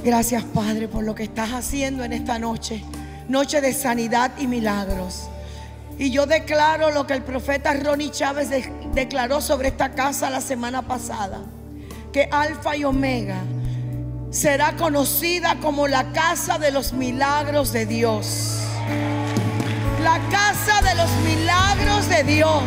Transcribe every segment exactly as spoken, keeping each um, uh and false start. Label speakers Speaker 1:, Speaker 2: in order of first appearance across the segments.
Speaker 1: Gracias, Padre, por lo que estás haciendo en esta noche, noche de sanidad y milagros. Y yo declaro lo que el profeta Ronnie Chávez de, declaró sobre esta casa la semana pasada, que Alfa y Omega será conocida como la casa de los milagros de Dios. La casa de los milagros de Dios.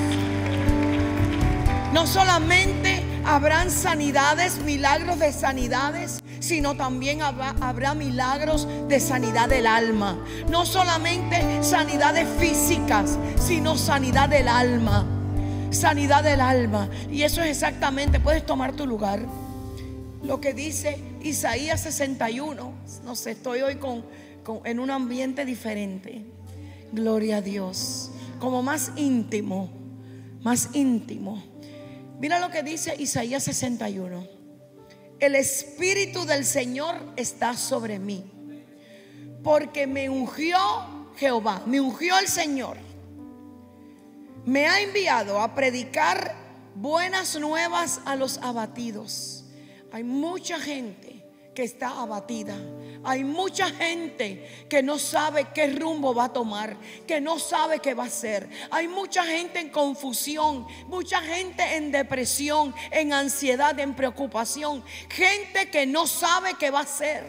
Speaker 1: No solamente habrán sanidades, milagros de sanidades, sino también habrá, habrá milagros de sanidad del alma. No solamente sanidades físicas, sino sanidad del alma. Sanidad del alma. Y eso es exactamente, puedes tomar tu lugar, lo que dice Isaías sesenta y uno. No sé, estoy hoy con, con, en un ambiente diferente. Gloria a Dios. Como más íntimo, más íntimo. Mira lo que dice Isaías sesenta y uno. El Espíritu del Señor está sobre mí, porque me ungió Jehová, me ungió el Señor. Me ha enviado a predicar buenas nuevas a los abatidos. Hay mucha gente que está abatida. Hay mucha gente que no sabe qué rumbo va a tomar, que no sabe qué va a hacer. Hay mucha gente en confusión, mucha gente en depresión, en ansiedad, en preocupación. Gente que no sabe qué va a hacer.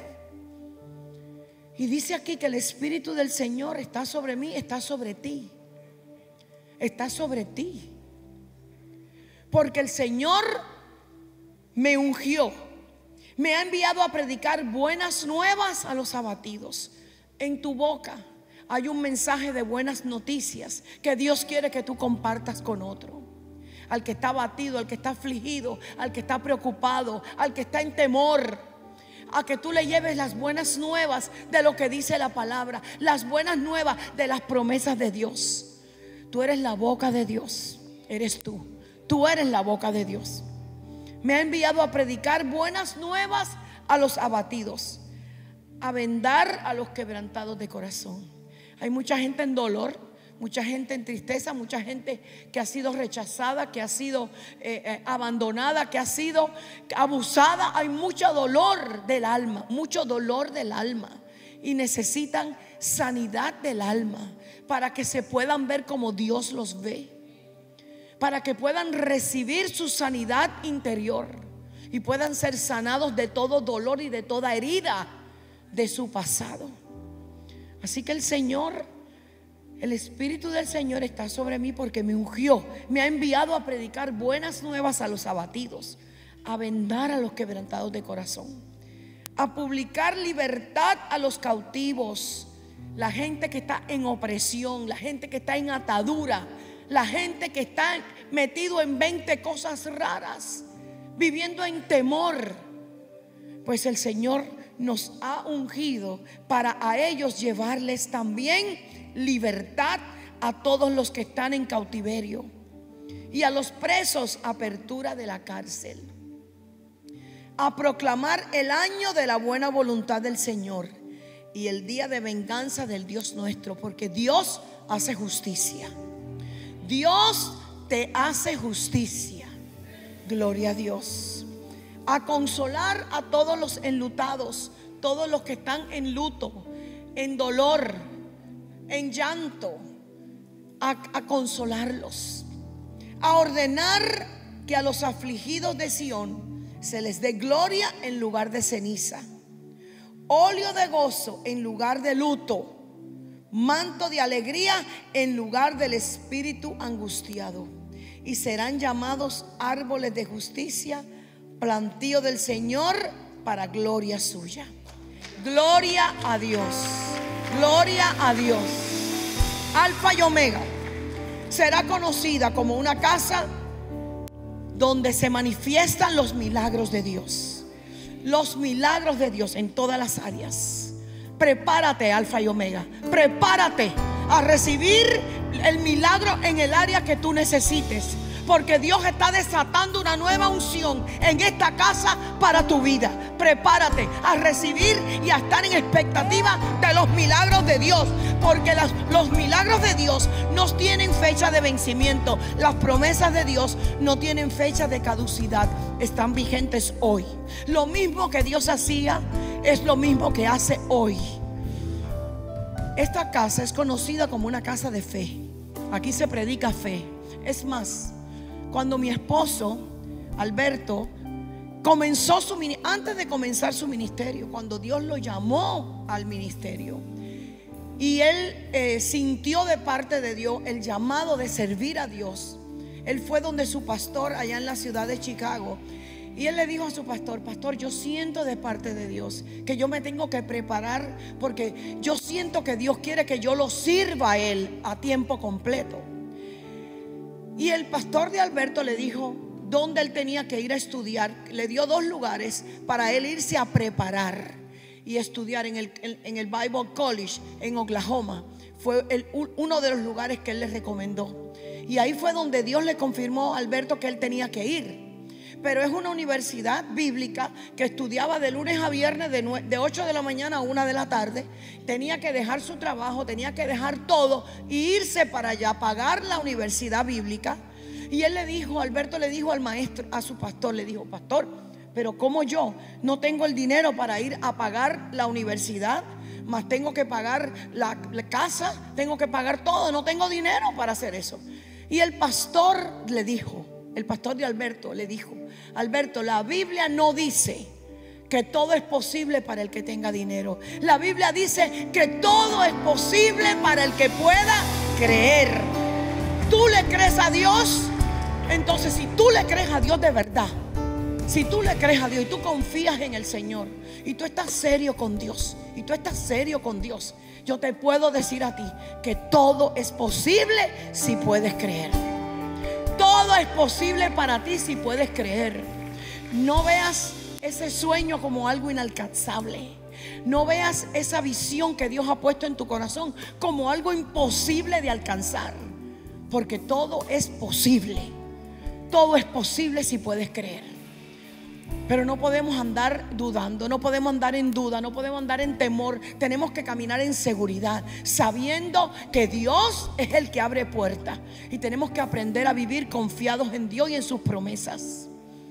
Speaker 1: Y dice aquí que el Espíritu del Señor está sobre mí, está sobre ti. Está sobre ti. Porque el Señor me ungió. Me ha enviado a predicar buenas nuevas a los abatidos. En tu boca hay un mensaje de buenas noticias que Dios quiere que tú compartas con otro. Al que está abatido, al que está afligido, al que está preocupado, al que está en temor, a que tú le lleves las buenas nuevas de lo que dice la palabra, las buenas nuevas de las promesas de Dios. Tú eres la boca de Dios. Eres tú. Tú eres la boca de Dios. Me ha enviado a predicar buenas nuevas a los abatidos, a vendar a los quebrantados de corazón. Hay mucha gente en dolor, mucha gente en tristeza, mucha gente que ha sido rechazada, que ha sido eh, eh, abandonada, que ha sido abusada. Hay mucho dolor del alma, mucho dolor del alma. Y necesitan sanidad del alma para que se puedan ver como Dios los ve, para que puedan recibir su sanidad interior y puedan ser sanados de todo dolor y de toda herida de su pasado. Así que el Señor, el Espíritu del Señor está sobre mí porque me ungió, me ha enviado a predicar buenas nuevas a los abatidos, a vendar a los quebrantados de corazón, a publicar libertad a los cautivos. La gente que está en opresión, la gente que está en atadura, la gente que está metido en veinte cosas raras, viviendo en temor. Pues el Señor nos ha ungido para a ellos llevarles también libertad a todos los que están en cautiverio, y a los presos apertura de la cárcel, a proclamar el año de la buena voluntad del Señor y el día de venganza del Dios nuestro, porque Dios hace justicia. Dios te hace justicia. Gloria a Dios. A consolar a todos los enlutados, todos los que están en luto, en dolor, en llanto. A, a consolarlos. A ordenar que a los afligidos de Sión se les dé gloria en lugar de ceniza, óleo de gozo en lugar de luto, manto de alegría en lugar del espíritu angustiado. Y serán llamados árboles de justicia, plantío del Señor para gloria suya. Gloria a Dios. Gloria a Dios. Alfa y Omega será conocida como una casa donde se manifiestan los milagros de Dios. Los milagros de Dios en todas las áreas. Prepárate, Alfa y Omega. Prepárate a recibir el milagro en el área que tú necesites, porque Dios está desatando una nueva unción en esta casa para tu vida. Prepárate a recibir y a estar en expectativa de los milagros de Dios, porque las, los milagros de Dios no tienen fecha de vencimiento. Las promesas de Dios no tienen fecha de caducidad. Están vigentes hoy. Lo mismo que Dios hacía es lo mismo que hace hoy. Esta casa es conocida como una casa de fe. Aquí se predica fe. Es más, cuando mi esposo Alberto comenzó su antes de comenzar su ministerio, cuando Dios lo llamó al ministerio, y él eh, sintió de parte de Dios el llamado de servir a Dios, él fue donde su pastor allá en la ciudad de Chicago, y él le dijo a su pastor: pastor, yo siento de parte de Dios que yo me tengo que preparar, porque yo siento que Dios quiere que yo lo sirva a él a tiempo completo. Y el pastor de Alberto le dijo dónde él tenía que ir a estudiar. Le dio dos lugares para él irse a preparar y estudiar en el, en el Bible College en Oklahoma. Fue el, uno de los lugares que él le recomendó. Y ahí fue donde Dios le confirmó a Alberto que él tenía que ir. Pero es una universidad bíblica que estudiaba de lunes a viernes de, de ocho de la mañana a una de la tarde. Tenía que dejar su trabajo, tenía que dejar todo e irse para allá, pagar la universidad bíblica. Y él le dijo, Alberto le dijo al maestro, a su pastor, le dijo: pastor, pero como yo no tengo el dinero para ir a pagar la universidad, más tengo que pagar la, la casa, tengo que pagar todo, no tengo dinero para hacer eso. Y el pastor le dijo, el pastor de Alberto le dijo: Alberto, la Biblia no dice que todo es posible para el que tenga dinero. La Biblia dice que todo es posible para el que pueda creer. ¿Tú le crees a Dios? Entonces, si tú le crees a Dios de verdad, si tú le crees a Dios y tú confías en el Señor, y tú estás serio con Dios, y tú estás serio con Dios, yo te puedo decir a ti que todo es posible si puedes creer. Todo es posible para ti si puedes creer. No veas ese sueño como algo inalcanzable. No veas esa visión que Dios ha puesto en tu corazón como algo imposible de alcanzar, porque todo es posible. Todo es posible si puedes creer. Pero no podemos andar dudando, no podemos andar en duda, no podemos andar en temor. Tenemos que caminar en seguridad, sabiendo que Dios es el que abre puertas. Y tenemos que aprender a vivir confiados en Dios y en sus promesas.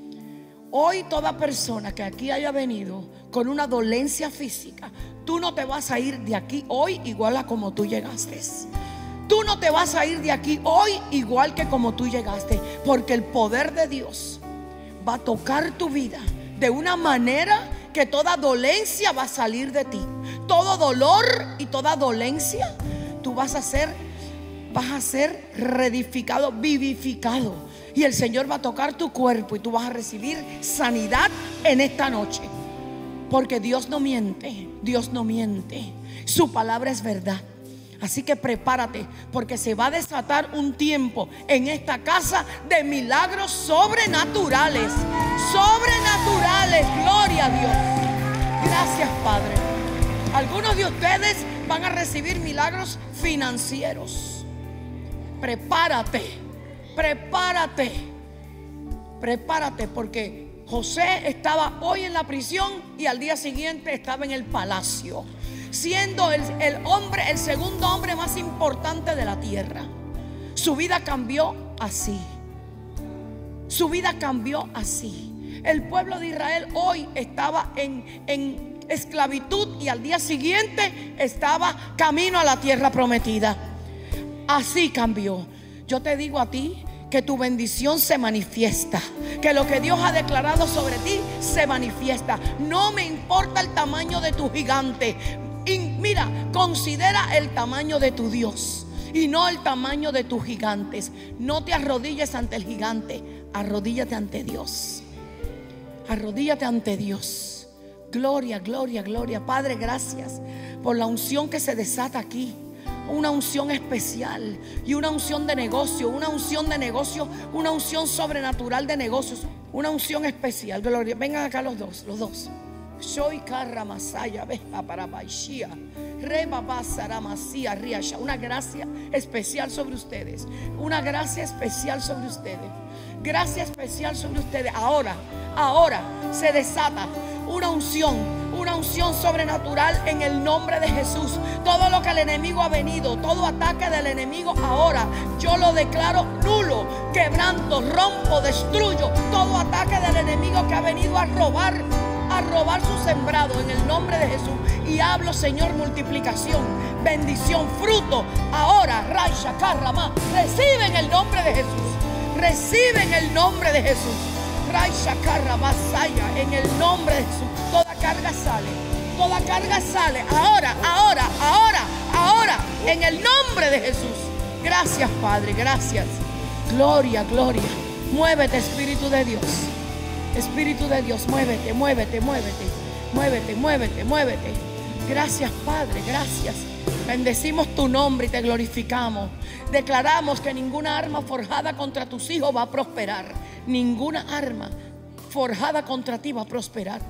Speaker 1: Hoy toda persona que aquí haya venido con una dolencia física, tú no te vas a ir de aquí hoy igual a como tú llegaste. Tú no te vas a ir de aquí hoy igual que como tú llegaste, porque el poder de Dios va a tocar tu vida de una manera que toda dolencia va a salir de ti. Todo dolor y toda dolencia, tú vas a ser, vas a ser reedificado, vivificado. Y el Señor va a tocar tu cuerpo y tú vas a recibir sanidad en esta noche. Porque Dios no miente, Dios no miente. Su palabra es verdad. Así que prepárate, porque se va a desatar un tiempo en esta casa de milagros sobrenaturales. Sobrenaturales, gloria a Dios. Gracias, Padre. Algunos de ustedes van a recibir milagros financieros. Prepárate, prepárate, prepárate, porque José estaba hoy en la prisión y al día siguiente estaba en el palacio, siendo el, el hombre, el segundo hombre más importante de la tierra. Su vida cambió así. Su vida cambió así. El pueblo de Israel hoy estaba en, en esclavitud y al día siguiente estaba camino a la tierra prometida. Así cambió. Yo te digo a ti que tu bendición se manifiesta, que lo que Dios ha declarado sobre ti se manifiesta. No me importa el tamaño de tu gigante. Y mira, considera el tamaño de tu Dios y no el tamaño de tus gigantes. No te arrodilles ante el gigante, arrodíllate ante Dios. Arrodíllate ante Dios. Gloria, gloria, gloria. Padre, gracias por la unción que se desata aquí. Una unción especial y una unción de negocio, una unción de negocio, una unción sobrenatural de negocios, una unción especial. Gloria, vengan acá los dos, los dos. Soy Carra Masaya, Veja para Baishia, Reba Basara Masía Riasha. Una gracia especial sobre ustedes. Una gracia especial sobre ustedes. Gracia especial sobre ustedes. Ahora, ahora se desata una unción, una unción sobrenatural en el nombre de Jesús. Todo lo que el enemigo ha venido, todo ataque del enemigo, ahora yo lo declaro nulo, quebranto, rompo, destruyo todo ataque del enemigo que ha venido a robar, a robar su sembrado en el nombre de Jesús. Y hablo, Señor, multiplicación, bendición, fruto. Ahora, Raisha Karrama, recibe en el nombre de Jesús. Recibe en el nombre de Jesús. Raisha Karrama Saya, en el nombre de Jesús. Toda carga sale. Toda carga sale. Ahora, ahora, ahora, ahora. En el nombre de Jesús. Gracias, Padre. Gracias. Gloria, gloria. Muévete, Espíritu de Dios. Espíritu de Dios, muévete, muévete, muévete. Muévete, muévete, muévete. Gracias, Padre, gracias. Bendecimos tu nombre y te glorificamos. Declaramos que ninguna arma forjada contra tus hijos va a prosperar. Ninguna arma forjada contra ti va a prosperar.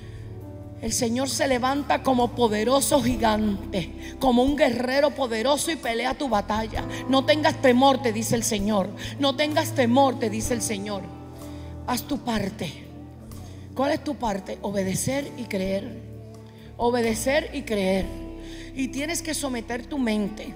Speaker 1: El Señor se levanta como poderoso gigante, como un guerrero poderoso, y pelea tu batalla. No tengas temor, te dice el Señor. No tengas temor, te dice el Señor. Haz tu parte. ¿Cuál es tu parte? Obedecer y creer. Obedecer y creer. Y tienes que someter tu mente.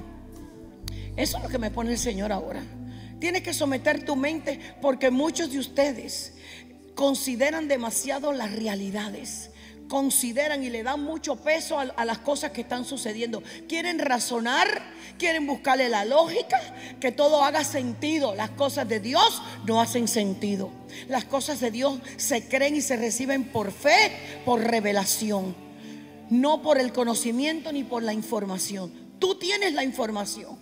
Speaker 1: Eso es lo que me pone el Señor ahora. Tienes que someter tu mente, porque muchos de ustedes consideran demasiado las realidades. Consideran y le dan mucho peso a, a las cosas que están sucediendo. Quieren razonar, quieren buscarle la lógica, que todo haga sentido. Las cosas de Dios no hacen sentido. Las cosas de Dios se creen y se reciben por fe, por revelación, no por el conocimiento ni por la información. Tú tienes la información.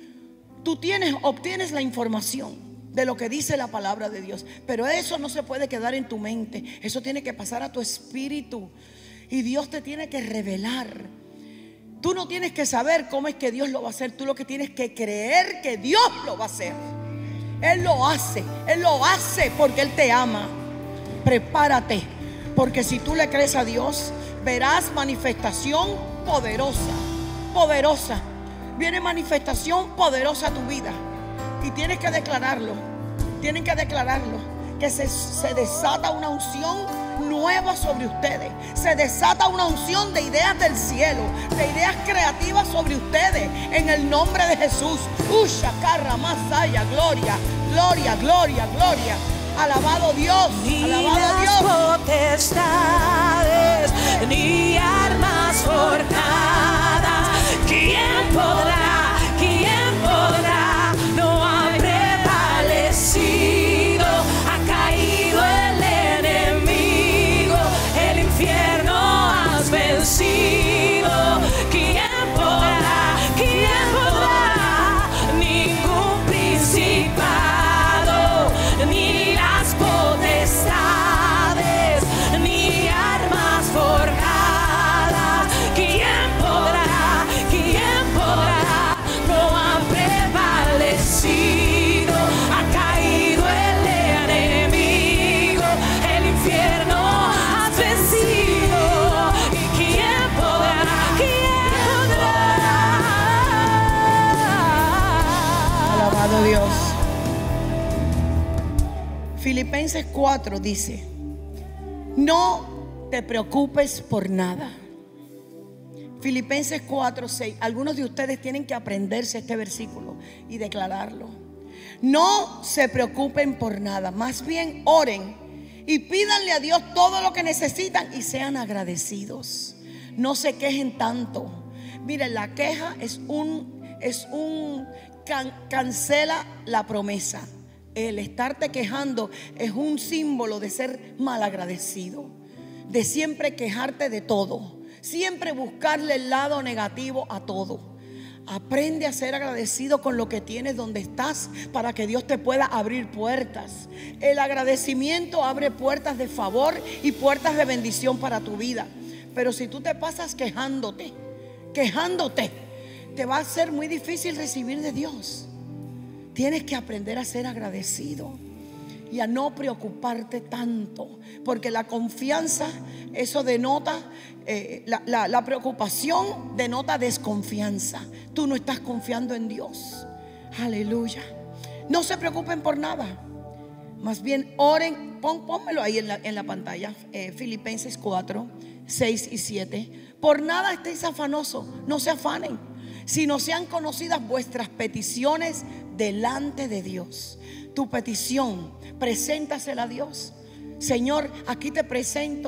Speaker 1: Tú tienes, obtienes la información de lo que dice la palabra de Dios, pero eso no se puede quedar en tu mente. Eso tiene que pasar a tu espíritu, y Dios te tiene que revelar. Tú no tienes que saber cómo es que Dios lo va a hacer. Tú lo que tienes que creer que Dios lo va a hacer. Él lo hace, Él lo hace porque Él te ama. Prepárate, porque si tú le crees a Dios, verás manifestación poderosa. Poderosa. Viene manifestación poderosa a tu vida. Y tienes que declararlo. Tienen que declararlo. Que se, se desata una unción nueva sobre ustedes. Se desata una unción de ideas del cielo, de ideas creativas sobre ustedes, en el nombre de Jesús. Usha, carra, masaya, gloria, gloria, gloria, gloria. Alabado Dios, alabado Dios.
Speaker 2: Ni las potestades, ni armas forjadas. ¿Quién podrá? ¿Quién podrá? No ha prevalecido. Ha caído el enemigo. El infierno has vencido. ¿Quién podrá? ¿Quién podrá? Ningún principado, ni las potestades, ni armas forjadas. ¿Quién podrá? ¿Quién podrá? No han prevalecido. Ha caído el enemigo. El infierno has vencido. ¿Y quién podrá? ¿Quién podrá?
Speaker 1: Alabado Dios. Filipenses cuatro dice: no te preocupes por nada. Filipenses cuatro, seis. Algunos de ustedes tienen que aprenderse este versículo y declararlo. No se preocupen por nada, más bien oren y pídanle a Dios todo lo que necesitan y sean agradecidos. No se quejen tanto. Miren, la queja es un, es un can, cancela la promesa. El estarte quejando es un símbolo de ser malagradecido, de siempre quejarte de todo, siempre buscarle el lado negativo a todo. Aprende a ser agradecido con lo que tienes donde estás, para que Dios te pueda abrir puertas. El agradecimiento abre puertas de favor y puertas de bendición para tu vida. Pero si tú te pasas quejándote, quejándote, te va a ser muy difícil recibir de Dios. Tienes que aprender a ser agradecido y a no preocuparte tanto, porque la confianza, eso denota, eh, la, la, la preocupación denota desconfianza. Tú no estás confiando en Dios. Aleluya. No se preocupen por nada, más bien oren. Pon, pónmelo ahí en la, en la pantalla, eh, Filipenses cuatro, seis y siete. Por nada estéis afanosos, no se afanen, sino sean conocidas vuestras peticiones delante de Dios. Tu petición, preséntasela a Dios. Señor, aquí te presento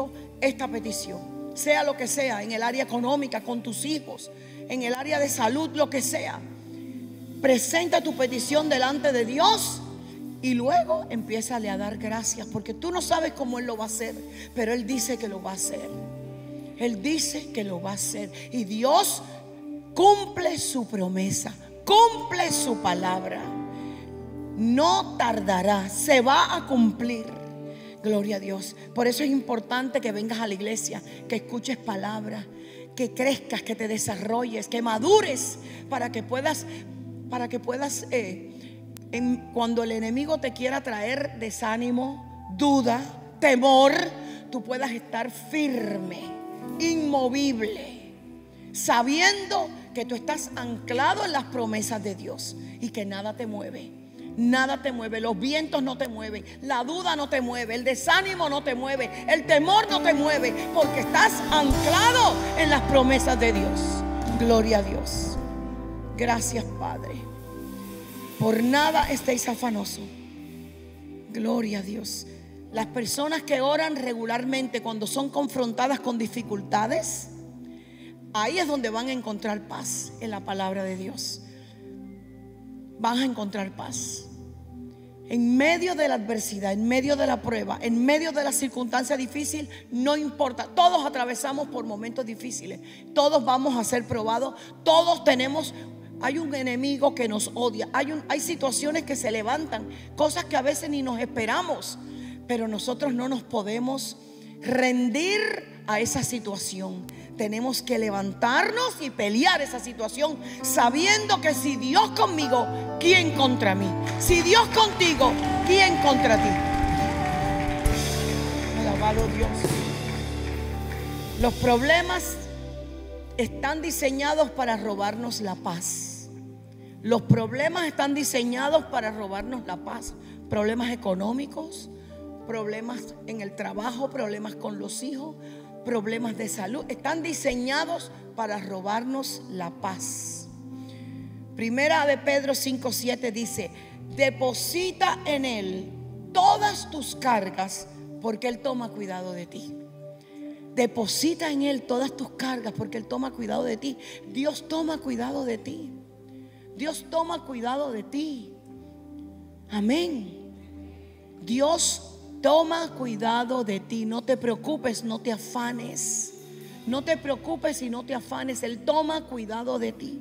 Speaker 1: esta petición, sea lo que sea, en el área económica, con tus hijos, en el área de salud, lo que sea. Presenta tu petición delante de Dios y luego empiézale a dar gracias, porque tú no sabes cómo Él lo va a hacer, pero Él dice que lo va a hacer. Él dice que lo va a hacer, y Dios cumple su promesa, cumple su palabra. No tardará, se va a cumplir. Gloria a Dios. Por eso es importante que vengas a la iglesia, que escuches palabra, que crezcas, que te desarrolles, que madures, para que puedas, para que puedas eh, en, cuando el enemigo te quiera traer desánimo, duda, temor, tú puedas estar firme, inmovible, sabiendo que tú estás anclado en las promesas de Dios y que nada te mueve. Nada te mueve, los vientos no te mueven, la duda no te mueve, el desánimo no te mueve, el temor no te mueve, porque estás anclado en las promesas de Dios. Gloria a Dios. Gracias, Padre. Por nada estéis afanosos. Gloria a Dios. Las personas que oran regularmente cuando son confrontadas con dificultades, ahí es donde van a encontrar paz, en la palabra de Dios. Van a encontrar paz. En medio de la adversidad, en medio de la prueba, en medio de la circunstancia difícil, no importa. Todos atravesamos por momentos difíciles. Todos vamos a ser probados. Todos tenemos, hay un enemigo que nos odia. Hay, un, hay situaciones que se levantan, cosas que a veces ni nos esperamos. Pero nosotros no nos podemos rendir a esa situación. Tenemos que levantarnos y pelear esa situación, sabiendo que si Dios conmigo, ¿quién contra mí? Si Dios contigo, ¿quién contra ti? Alabado Dios. Los problemas están diseñados para robarnos la paz. Los problemas están diseñados para robarnos la paz. Problemas económicos, problemas en el trabajo, problemas con los hijos, problemas de salud, están diseñados para robarnos la paz. Primera de Pedro cinco siete dice: deposita en Él todas tus cargas, porque Él toma cuidado de ti. Deposita en Él todas tus cargas, porque Él toma cuidado de ti. Dios toma cuidado de ti. Dios toma cuidado de ti. Amén. Dios toma cuidado de ti. No te preocupes, no te afanes. No te preocupes y no te afanes. Él toma cuidado de ti.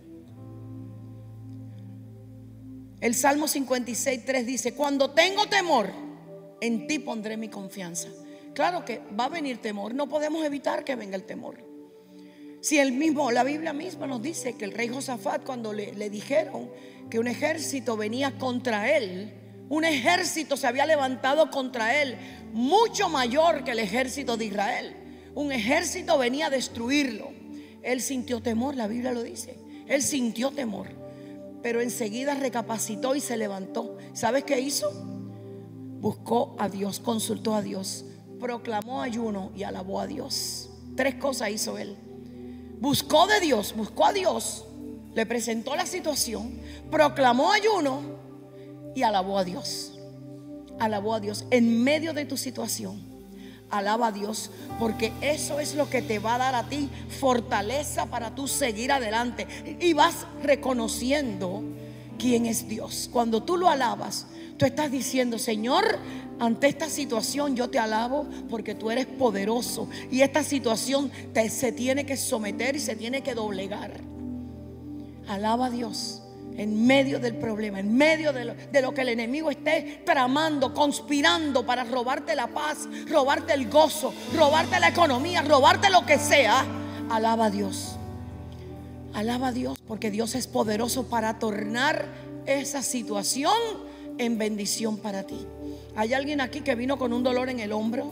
Speaker 1: El Salmo cincuenta y seis tres dice: cuando tengo temor, en ti pondré mi confianza. Claro que va a venir temor. No podemos evitar que venga el temor. Si el mismo, la Biblia misma nos dice que el rey Josafat, cuando le, le dijeron que un ejército venía contra él, un ejército se había levantado contra él, mucho mayor que el ejército de Israel. Un ejército venía a destruirlo. Él sintió temor, la Biblia lo dice. Él sintió temor, pero enseguida recapacitó y se levantó. ¿Sabes qué hizo? Buscó a Dios, consultó a Dios, proclamó ayuno y alabó a Dios. Tres cosas hizo él. Buscó de Dios, buscó a Dios, le presentó la situación, proclamó ayuno y alabó a Dios. Alabó a Dios en medio de tu situación. Alaba a Dios, porque eso es lo que te va a dar a ti fortaleza para tú seguir adelante. Y vas reconociendo quién es Dios. Cuando tú lo alabas, tú estás diciendo: Señor, ante esta situación yo te alabo, porque tú eres poderoso, y esta situación te, se tiene que someter y se tiene que doblegar. Alaba a Dios en medio del problema, en medio de lo, de lo que el enemigo esté tramando, conspirando para robarte la paz, robarte el gozo, robarte la economía, robarte lo que sea. Alaba a Dios. Alaba a Dios, porque Dios es poderoso para tornar esa situación en bendición para ti. ¿Hay alguien aquí que vino con un dolor en el hombro?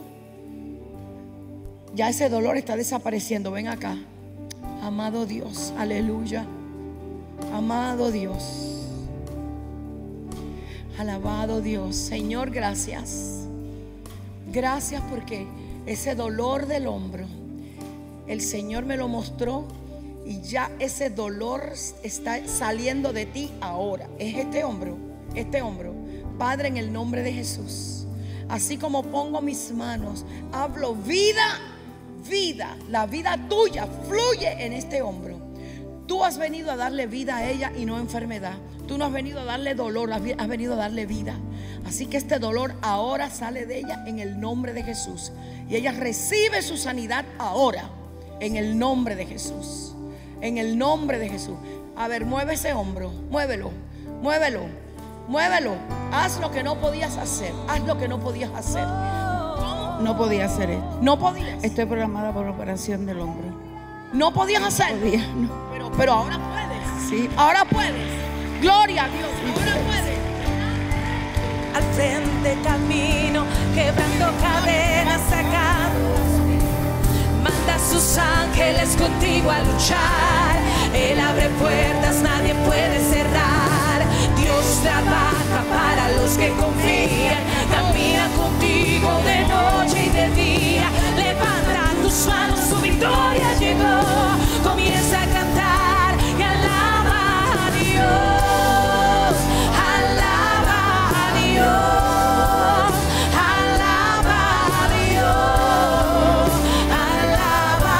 Speaker 1: Ya ese dolor está desapareciendo. Ven acá. Amado Dios, aleluya. Amado Dios, alabado Dios. Señor, gracias. Gracias porque ese dolor del hombro, el Señor me lo mostró, y ya ese dolor está saliendo de ti ahora. Es este hombro, este hombro. Padre, en el nombre de Jesús, así como pongo mis manos, hablo vida, vida, la vida tuya fluye en este hombro. Tú has venido a darle vida a ella y no enfermedad. Tú no has venido a darle dolor, has venido a darle vida. Así que este dolor ahora sale de ella en el nombre de Jesús. Y ella recibe su sanidad ahora en el nombre de Jesús. En el nombre de Jesús. A ver, mueve ese hombro, muévelo, muévelo, muévelo. Haz lo que no podías hacer, haz lo que no podías hacer.
Speaker 3: No podía hacer esto.
Speaker 1: No podías.
Speaker 3: Estoy programada por la operación del hombro.
Speaker 1: No podías hacer.
Speaker 3: No podía, no.
Speaker 1: Pero, pero ahora puedes.
Speaker 3: Sí.
Speaker 1: Ahora puedes. Gloria a Dios. Ahora puedes.
Speaker 2: Al frente camino, quebrando cadenas, sacando. Manda a sus ángeles contigo a luchar. Él abre puertas, nadie puede cerrar. Dios trabaja para los que confían. Camina contigo de noche y de día. Levanta tus manos, su victoria llegó. Comienza a cantar y alaba a Dios. Alaba a Dios. Alaba a Dios. Alaba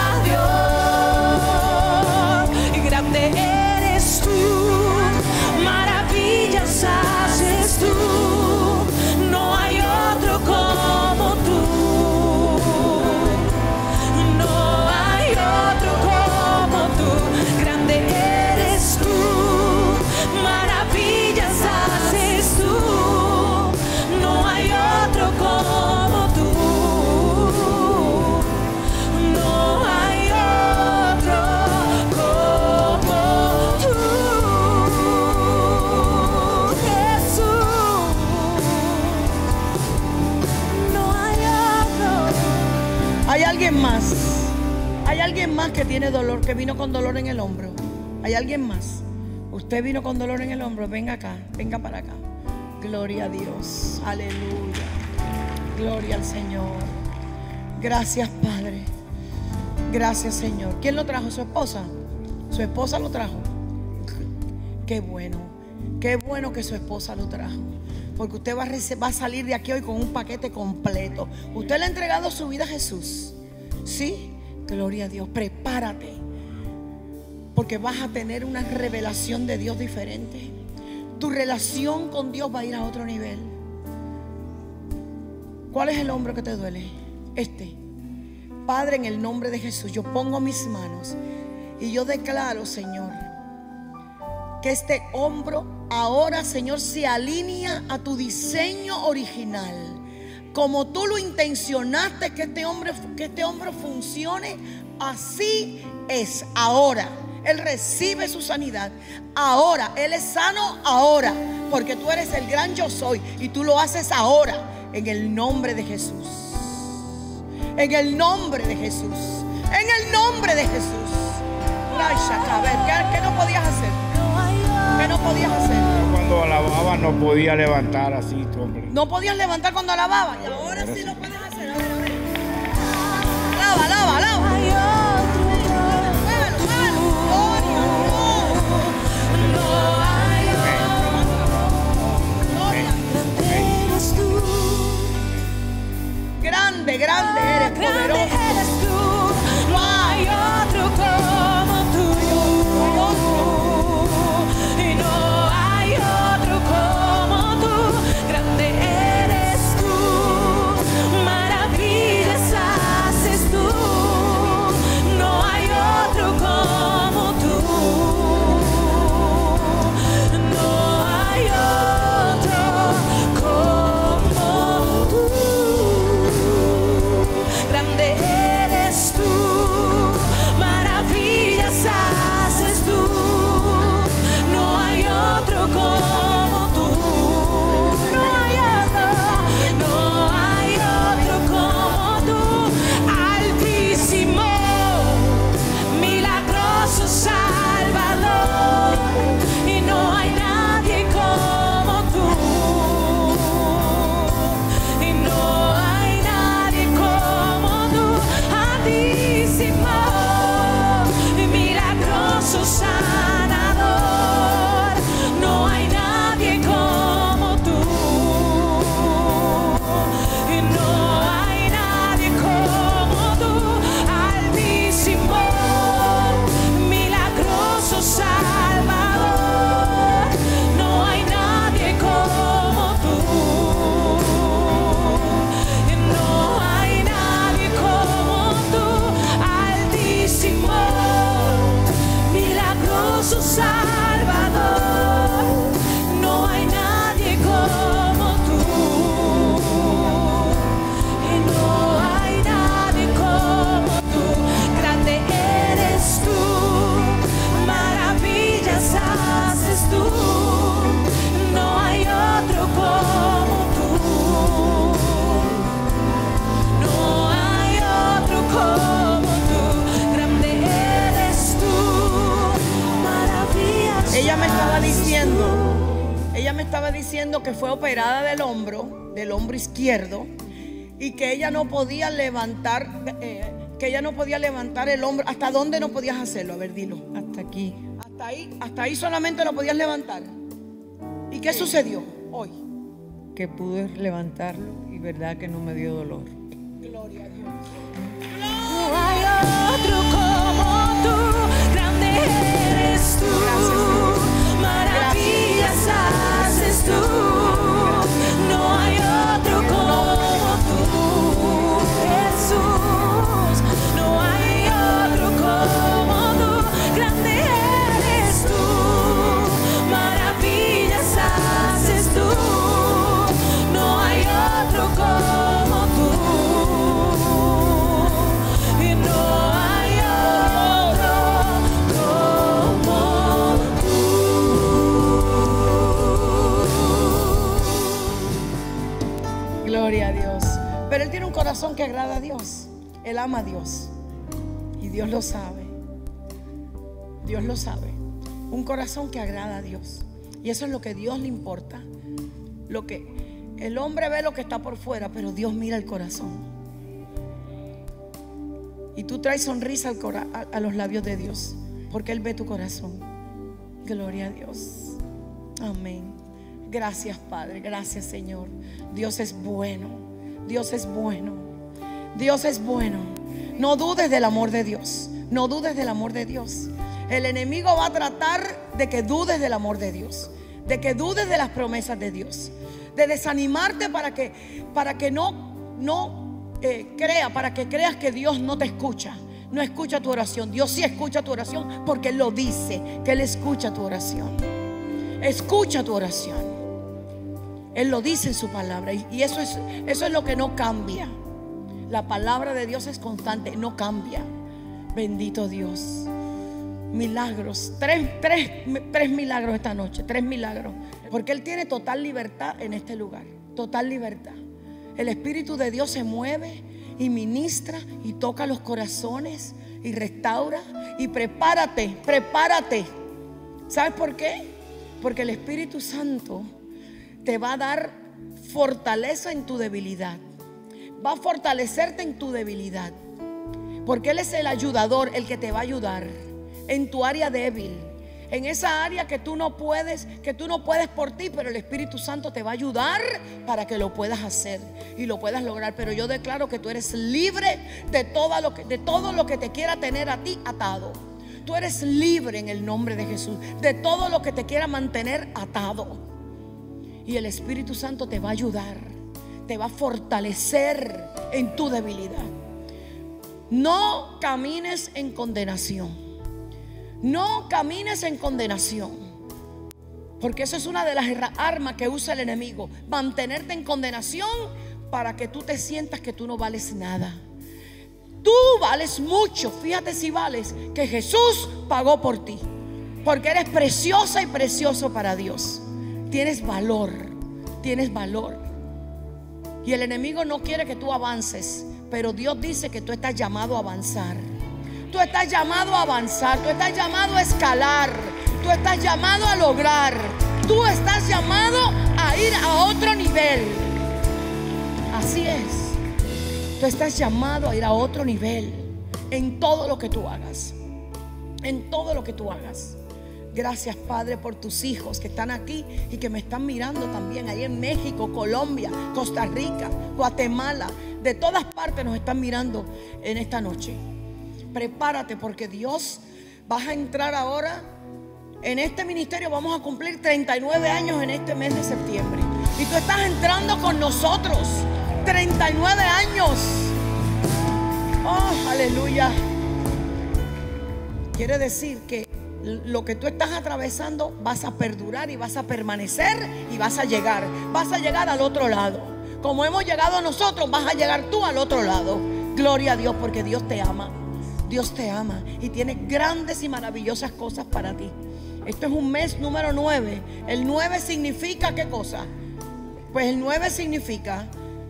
Speaker 2: a Dios. Y grande eres tú. Maravillas haces tú. No hay otro como tú. No hay otro como tú. Grande eres tú. Maravillas haces tú. No hay otro como tú. No hay otro como tú. Jesús. No hay otro.
Speaker 1: Hay alguien más. Hay alguien más que tiene dolor, que vino con dolor en el hombro. Hay alguien más. Usted vino con dolor en el hombro. Venga acá, venga para acá. Gloria a Dios. Aleluya. Gloria al Señor. Gracias, Padre. Gracias, Señor. ¿Quién lo trajo? ¿Su esposa? ¿Su esposa lo trajo? Qué bueno. Qué bueno que su esposa lo trajo. Porque usted va a, rece- va a salir de aquí hoy con un paquete completo. Usted le ha entregado su vida a Jesús. ¿Sí? Gloria a Dios. Prepárate. Porque vas a tener una revelación de Dios diferente. Tu relación con Dios va a ir a otro nivel. ¿Cuál es el hombro que te duele? Este. Padre, en el nombre de Jesús, yo pongo mis manos y yo declaro, Señor, que este hombro ahora, Señor, se alinea a tu diseño original. Como tú lo intencionaste que este hombre, que este hombro funcione, así es ahora. Él recibe su sanidad ahora. Él es sano ahora, porque tú eres el gran yo soy y tú lo haces ahora en el nombre de Jesús. En el nombre de Jesús. En el nombre de Jesús. A ver, ¿qué, qué no podías hacer? ¿Qué no podías hacer?
Speaker 4: Cuando alababa no podía levantar así, hombre.
Speaker 1: No podías levantar cuando alababa. Y ahora sí lo puedes hacer. A ver, a ver. Alaba, alaba, alaba.
Speaker 2: Hay otro.
Speaker 1: Muévelo, muévelo. Gloria,
Speaker 2: No hay
Speaker 1: gloria.
Speaker 2: eres tú.
Speaker 1: Grande, grande eres,
Speaker 2: Grande
Speaker 1: poderoso.
Speaker 2: eres tú. No hay otro como tú. Y no hay otro como tú. Grande eres tú. Maravillas haces tú. No hay otro como tú. No hay otro como tú. Grande
Speaker 1: que fue operada del hombro, del hombro izquierdo, y que ella no podía levantar, eh, que ella no podía levantar el hombro. ¿Hasta dónde no podías hacerlo? A ver, dilo.
Speaker 3: Hasta aquí.
Speaker 1: Hasta ahí, hasta ahí solamente lo podías levantar. ¿Y qué sucedió hoy?
Speaker 3: Que pude levantarlo y verdad que no me dio dolor.
Speaker 1: Gloria a Dios.
Speaker 2: No hay otro como tú, grande eres tú, maravillas haces tú. No hay otro como tú, Jesús. No hay otro como tú, grande eres tú, maravillas haces tú. No hay otro como tú. Y no hay otro como tú.
Speaker 1: Gloria a Dios. Pero él tiene un corazón que agrada a Dios. Él ama a Dios. Y Dios lo sabe. Dios lo sabe. Un corazón que agrada a Dios. Y eso es lo que a Dios le importa. Lo que el hombre ve lo que está por fuera, pero Dios mira el corazón. Y tú traes sonrisa al cora- a, a los labios de Dios, porque Él ve tu corazón. Gloria a Dios. Amén. Gracias, Padre. Gracias, Señor. Dios es bueno. Dios es bueno. Dios es bueno. No dudes del amor de Dios. No dudes del amor de Dios. El enemigo va a tratar de que dudes del amor de Dios, de que dudes de las promesas de Dios, de desanimarte para que, para que no, no eh, crea, para que creas que Dios no te escucha. No escucha tu oración. Dios sí escucha tu oración, porque Él lo dice, que Él escucha tu oración. Escucha tu oración. Él lo dice en su palabra, y, y eso es, eso es lo que no cambia. La palabra de Dios es constante, no cambia. Bendito Dios. Milagros, tres, tres, tres milagros esta noche, tres milagros. Porque Él tiene total libertad en este lugar, total libertad. El Espíritu de Dios se mueve y ministra y toca los corazones y restaura. Y prepárate, prepárate. ¿Sabes por qué? Porque el Espíritu Santo te va a dar fortaleza en tu debilidad. Va a fortalecerte en tu debilidad, porque Él es el ayudador, el que te va a ayudar en tu área débil, en esa área que tú no puedes, que tú no puedes por ti, pero el Espíritu Santo te va a ayudar para que lo puedas hacer y lo puedas lograr. Pero yo declaro que tú eres libre de todo lo que, de todo lo que te quiera tener a ti atado. Tú eres libre en el nombre de Jesús de todo lo que te quiera mantener atado. Y el Espíritu Santo te va a ayudar, te va a fortalecer en tu debilidad. No camines en condenación. No camines en condenación, porque eso es una de las armas que usa el enemigo. Mantenerte en condenación para que tú te sientas que tú no vales nada. Tú vales mucho. Fíjate si vales, que Jesús pagó por ti, porque eres preciosa y precioso para Dios. Tienes valor, tienes valor. Y el enemigo no quiere que tú avances, pero Dios dice que tú estás llamado a avanzar. Tú estás llamado a avanzar, tú estás llamado a escalar, tú estás llamado a lograr, tú estás llamado a ir a otro nivel. Así es. Tú estás llamado a ir a otro nivel en todo lo que tú hagas. En todo lo que tú hagas. Gracias, Padre, por tus hijos que están aquí y que me están mirando también ahí en México, Colombia, Costa Rica, Guatemala. De todas partes nos están mirando en esta noche. Prepárate, porque Dios, vas a entrar ahora en este ministerio. Vamos a cumplir treinta y nueve años en este mes de septiembre, y tú estás entrando con nosotros. Treinta y nueve años. Oh, aleluya. Quiere decir que lo que tú estás atravesando vas a perdurar y vas a permanecer y vas a llegar. Vas a llegar al otro lado. Como hemos llegado nosotros, vas a llegar tú al otro lado. Gloria a Dios, porque Dios te ama. Dios te ama y tiene grandes y maravillosas cosas para ti. Esto es un mes número nueve. El nueve significa ¿qué cosa? Pues el nueve significa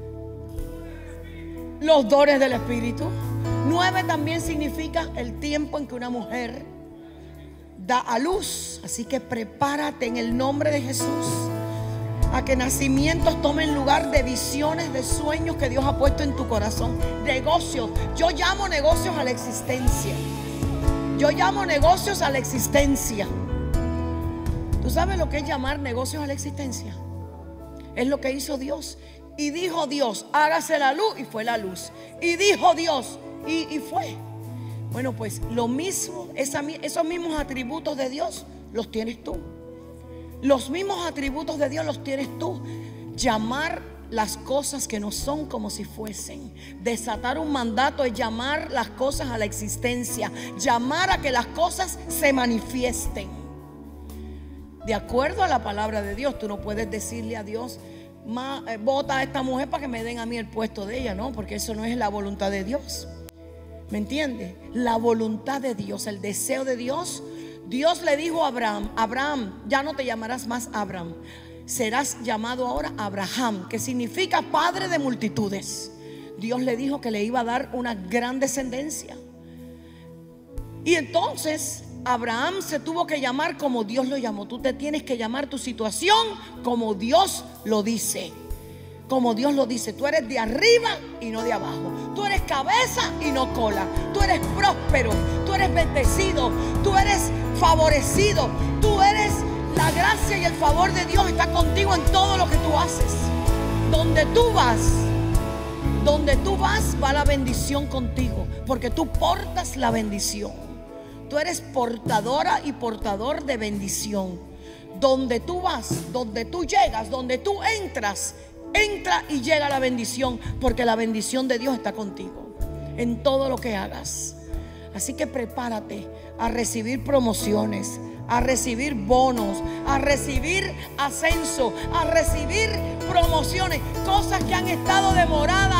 Speaker 1: los dones del Espíritu. Nueve también significa el tiempo en que una mujer da a luz. Así que prepárate en el nombre de Jesús. a que nacimientos tomen lugar de visiones, de sueños que Dios ha puesto en tu corazón. Negocios. Yo llamo negocios a la existencia. Yo llamo negocios a la existencia. ¿Tú sabes lo que es llamar negocios a la existencia? Es lo que hizo Dios. Y dijo Dios, hágase la luz, y fue la luz. Y dijo Dios, y, y fue. Bueno, pues lo mismo, esa, esos mismos atributos de Dios los tienes tú. Los mismos atributos de Dios los tienes tú. Llamar las cosas que no son como si fuesen. Desatar un mandato es llamar las cosas a la existencia. Llamar a que las cosas se manifiesten de acuerdo a la palabra de Dios. Tú no puedes decirle a Dios, Ma, eh, vota a esta mujer para que me den a mí el puesto de ella. No, porque eso no es la voluntad de Dios. ¿Me entiendes? La voluntad de Dios, el deseo de Dios. Dios le dijo a Abraham, Abraham, ya no te llamarás más Abraham, serás llamado ahora Abraham, que significa padre de multitudes. Dios le dijo que le iba a dar una gran descendencia. Y entonces Abraham se tuvo que llamar como Dios lo llamó. Tú te tienes que llamar tu situación como Dios lo dice. Como Dios lo dice. Tú eres de arriba y no de abajo. Tú eres cabeza y no cola. Tú eres próspero. Tú eres bendecido. Tú eres favorecido. Tú eres, la gracia y el favor de Dios está contigo en todo lo que tú haces. Donde tú vas, donde tú vas, va la bendición contigo, porque tú portas la bendición. Tú eres portadora y portador de bendición. Donde tú vas, donde tú llegas, donde tú entras, entra y llega la bendición, porque la bendición de Dios está contigo en todo lo que hagas. Así que prepárate a recibir promociones, a recibir bonos, a recibir ascenso, a recibir promociones, cosas que han estado demoradas